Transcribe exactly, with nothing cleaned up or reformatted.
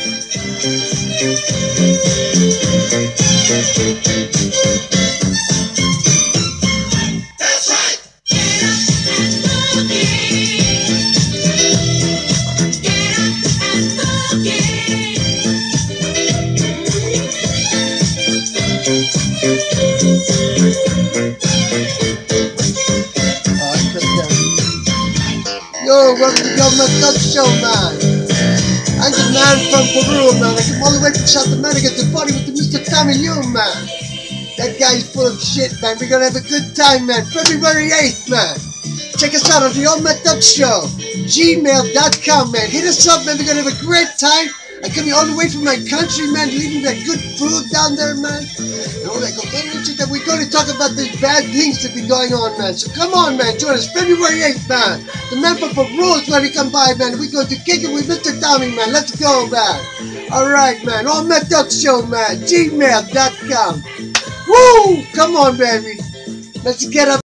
That's right. Get up and boogie. Get up and boogie. Yo, welcome to the All Methed Up Show, man. I'm the man from Peru, man. I come all the way from South America to party with the Mister Tommy Liu, man. That guy's full of shit, man. We're gonna have a good time, man. February eighth, man. Check us out on the All Methed Up Show. gmail dot com, man. Hit us up, man. We're gonna have a great time. I come here all the way from my country, man, leaving that good food down there, man. And all that cocaine shit that we're going to talk about these bad things that be going on, man. So come on, man. Join us February eighth, man. The man from Peru is going to come by, man. We're going to kick it with Mister Tommy, man. Let's go, man. All right, man. All Methed Up Show, man. gmail dot com. Woo! Come on, baby. Let's get up.